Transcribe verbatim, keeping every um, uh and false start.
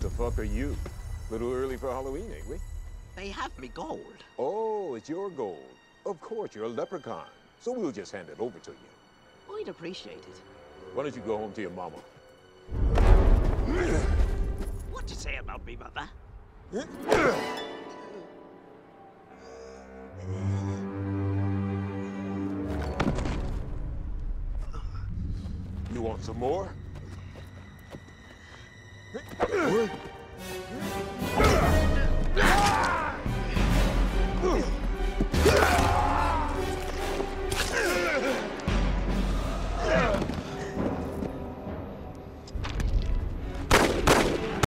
the fuck are you? Little early for Halloween, ain't we? They have me gold. Oh, it's your gold. Of course, you're a leprechaun. So we'll just hand it over to you. I'd appreciate it. Why don't you go home to your mama? What you say about me, mother? You want some more?